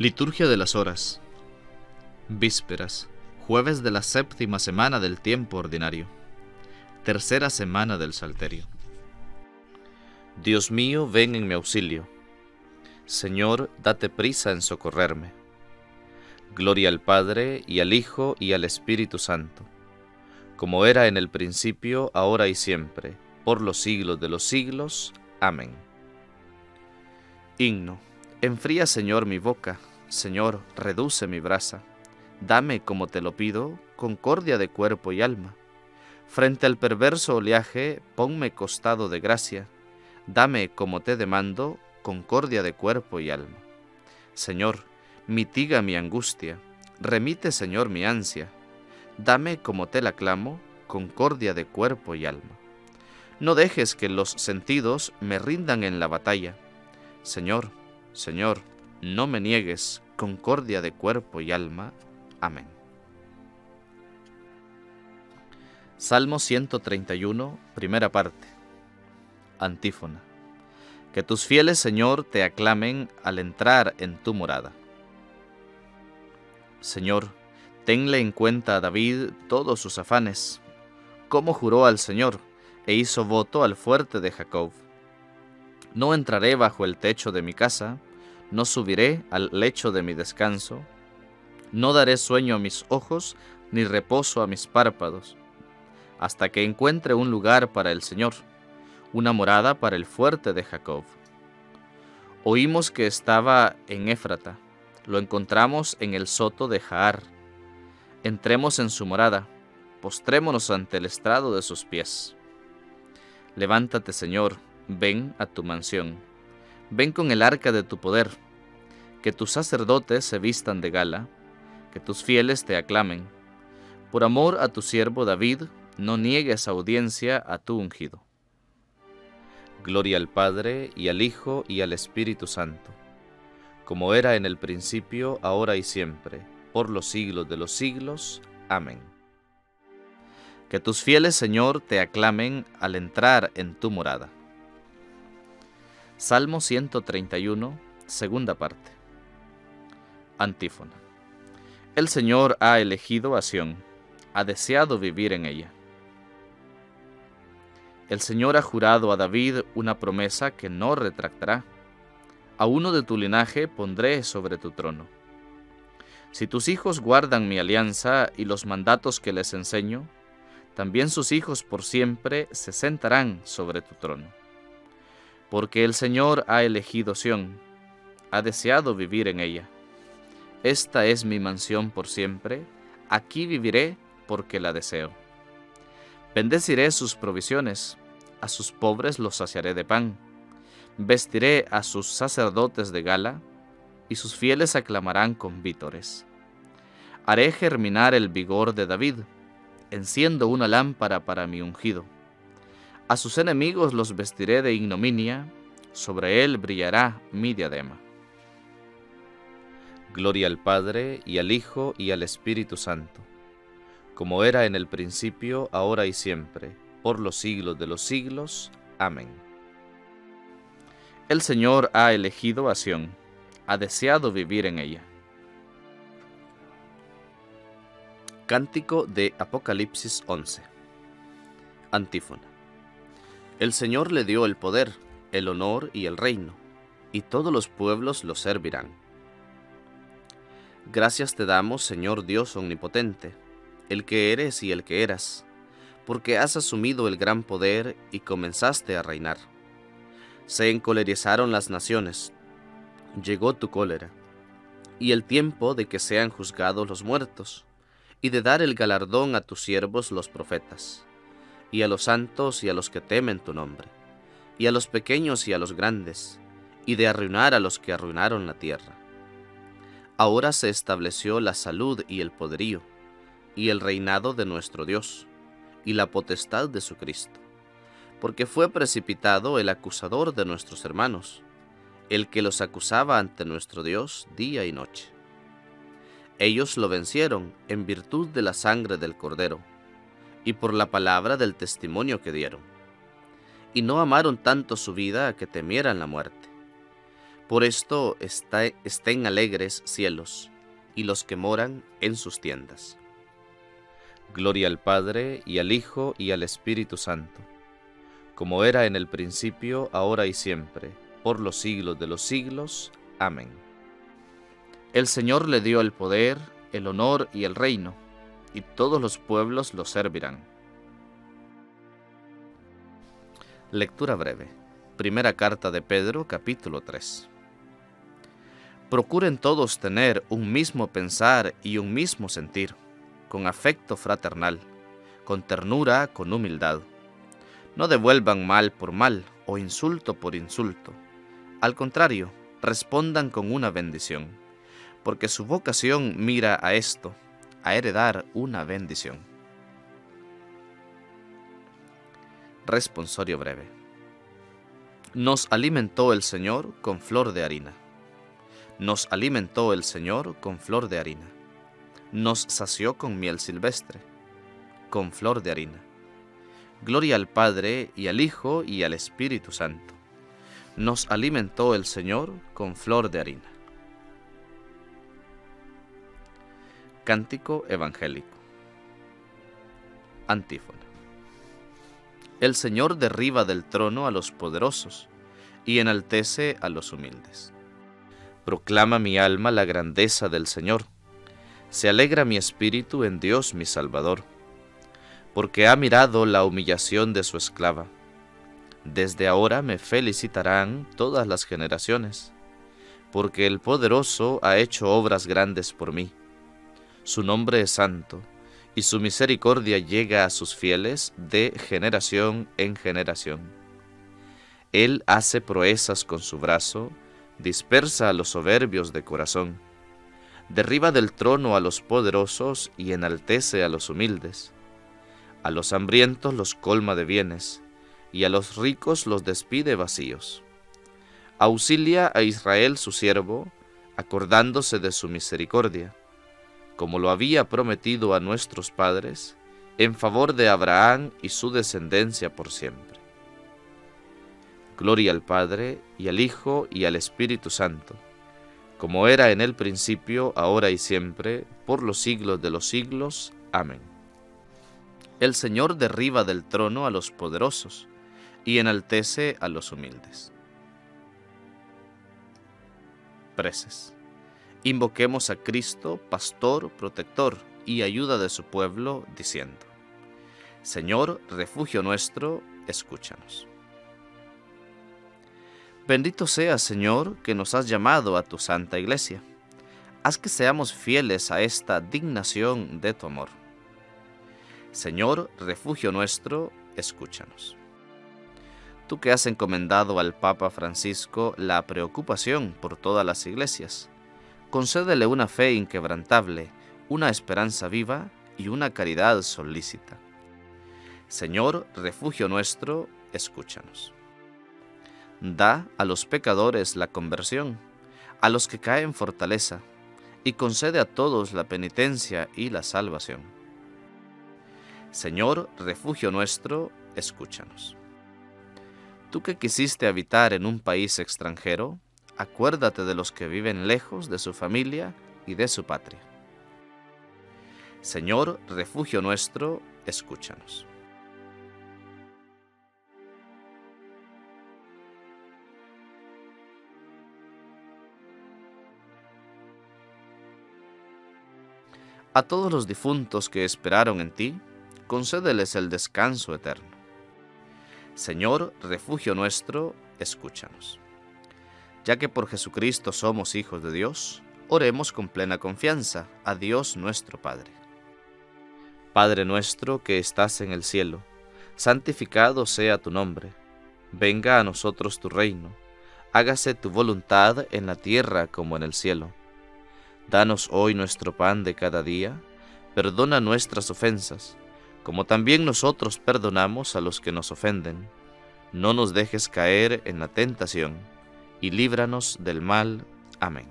Liturgia de las Horas. Vísperas, jueves de la séptima semana del tiempo ordinario. Tercera semana del Salterio. Dios mío, ven en mi auxilio. Señor, date prisa en socorrerme. Gloria al Padre, y al Hijo, y al Espíritu Santo, como era en el principio, ahora y siempre, por los siglos de los siglos. Amén. Himno. Enfría, Señor, mi boca, Señor, reduce mi brasa. Dame, como te lo pido, concordia de cuerpo y alma. Frente al perverso oleaje, ponme costado de gracia. Dame, como te demando, concordia de cuerpo y alma. Señor, mitiga mi angustia, remite, Señor, mi ansia. Dame, como te la clamo, concordia de cuerpo y alma. No dejes que los sentidos me rindan en la batalla. Señor, Señor, no me niegues concordia de cuerpo y alma. Amén. Salmo 131, primera parte. Antífona. Que tus fieles, Señor, te aclamen al entrar en tu morada. Señor, tenle en cuenta a David todos sus afanes, como juró al Señor e hizo voto al fuerte de Jacob. No entraré bajo el techo de mi casa, no subiré al lecho de mi descanso, no daré sueño a mis ojos, ni reposo a mis párpados, hasta que encuentre un lugar para el Señor, una morada para el fuerte de Jacob. Oímos que estaba en Éfrata, lo encontramos en el soto de Jaar. Entremos en su morada, postrémonos ante el estrado de sus pies. Levántate, Señor, ven a tu mansión, ven con el arca de tu poder, que tus sacerdotes se vistan de gala, que tus fieles te aclamen. Por amor a tu siervo David, no niegues audiencia a tu ungido. Gloria al Padre, y al Hijo, y al Espíritu Santo, como era en el principio, ahora y siempre, por los siglos de los siglos. Amén. Que tus fieles, Señor, te aclamen al entrar en tu morada. Salmo 131, segunda parte. Antífona. El Señor ha elegido a Sión, ha deseado vivir en ella. El Señor ha jurado a David una promesa que no retractará. A uno de tu linaje pondré sobre tu trono. Si tus hijos guardan mi alianza y los mandatos que les enseño, también sus hijos por siempre se sentarán sobre tu trono. Porque el Señor ha elegido Sión, ha deseado vivir en ella. Esta es mi mansión por siempre, aquí viviré porque la deseo. Bendeciré sus provisiones, a sus pobres los saciaré de pan. Vestiré a sus sacerdotes de gala, y sus fieles aclamarán con vítores. Haré germinar el vigor de David, enciendo una lámpara para mi ungido. A sus enemigos los vestiré de ignominia, sobre él brillará mi diadema. Gloria al Padre, y al Hijo, y al Espíritu Santo, como era en el principio, ahora y siempre, por los siglos de los siglos. Amén. El Señor ha elegido a Sión, ha deseado vivir en ella. Cántico de Apocalipsis 11. Antífona. El Señor le dio el poder, el honor y el reino, y todos los pueblos lo servirán. Gracias te damos, Señor Dios omnipotente, el que eres y el que eras, porque has asumido el gran poder y comenzaste a reinar. Se encolerizaron las naciones, llegó tu cólera, y el tiempo de que sean juzgados los muertos, y de dar el galardón a tus siervos los profetas, y a los santos y a los que temen tu nombre, y a los pequeños y a los grandes, y de arruinar a los que arruinaron la tierra. Ahora se estableció la salud y el poderío, y el reinado de nuestro Dios, y la potestad de su Cristo, porque fue precipitado el acusador de nuestros hermanos, el que los acusaba ante nuestro Dios día y noche. Ellos lo vencieron en virtud de la sangre del Cordero, y por la palabra del testimonio que dieron, y no amaron tanto su vida a que temieran la muerte. Por esto estén alegres cielos, y los que moran en sus tiendas. Gloria al Padre, y al Hijo, y al Espíritu Santo, como era en el principio, ahora y siempre, por los siglos de los siglos. Amén. El Señor le dio el poder, el honor y el reino, y todos los pueblos lo servirán. Lectura breve. Primera carta de Pedro, capítulo 3. Procuren todos tener un mismo pensar y un mismo sentir, con afecto fraternal, con ternura, con humildad. No devuelvan mal por mal o insulto por insulto. Al contrario, respondan con una bendición, porque su vocación mira a esto, a heredar una bendición. Responsorio breve. Nos alimentó el Señor con flor de harina. Nos alimentó el Señor con flor de harina. Nos sació con miel silvestre, con flor de harina. Gloria al Padre, y al Hijo, y al Espíritu Santo. Nos alimentó el Señor con flor de harina. Cántico evangélico. Antífona. El Señor derriba del trono a los poderosos, y enaltece a los humildes. Proclama mi alma la grandeza del Señor. Se alegra mi espíritu en Dios mi Salvador, porque ha mirado la humillación de su esclava. Desde ahora me felicitarán todas las generaciones, porque el poderoso ha hecho obras grandes por mí. Su nombre es santo, y su misericordia llega a sus fieles de generación en generación. Él hace proezas con su brazo, dispersa a los soberbios de corazón, derriba del trono a los poderosos y enaltece a los humildes. A los hambrientos los colma de bienes, y a los ricos los despide vacíos. Auxilia a Israel su siervo, acordándose de su misericordia, como lo había prometido a nuestros padres, en favor de Abraham y su descendencia por siempre. Gloria al Padre, y al Hijo, y al Espíritu Santo, como era en el principio, ahora y siempre, por los siglos de los siglos. Amén. El Señor derriba del trono a los poderosos, y enaltece a los humildes. Preces. Invoquemos a Cristo, pastor, protector y ayuda de su pueblo, diciendo: Señor, refugio nuestro, escúchanos. Bendito seas, Señor, que nos has llamado a tu santa iglesia. Haz que seamos fieles a esta dignación de tu amor. Señor, refugio nuestro, escúchanos. Tú que has encomendado al Papa Francisco la preocupación por todas las iglesias, concédele una fe inquebrantable, una esperanza viva y una caridad solícita. Señor, refugio nuestro, escúchanos. Da a los pecadores la conversión, a los que caen fortaleza, y concede a todos la penitencia y la salvación. Señor, refugio nuestro, escúchanos. Tú que quisiste habitar en un país extranjero, acuérdate de los que viven lejos de su familia y de su patria. Señor, refugio nuestro, escúchanos. A todos los difuntos que esperaron en ti, concédeles el descanso eterno. Señor, refugio nuestro, escúchanos. Ya que por Jesucristo somos hijos de Dios, oremos con plena confianza a Dios nuestro Padre. Padre nuestro que estás en el cielo, santificado sea tu nombre. Venga a nosotros tu reino. Hágase tu voluntad en la tierra como en el cielo. Danos hoy nuestro pan de cada día. Perdona nuestras ofensas, como también nosotros perdonamos a los que nos ofenden. No nos dejes caer en la tentación, y líbranos del mal. Amén.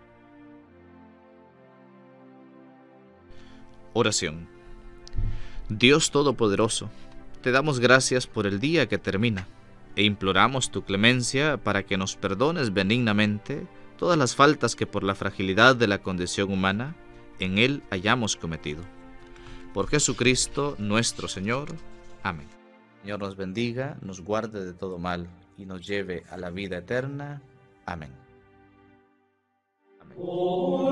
Oración. Dios Todopoderoso, te damos gracias por el día que termina, e imploramos tu clemencia para que nos perdones benignamente todas las faltas que por la fragilidad de la condición humana en él hayamos cometido. Por Jesucristo nuestro Señor. Amén. El Señor nos bendiga, nos guarde de todo mal y nos lleve a la vida eterna. Amén. Amén.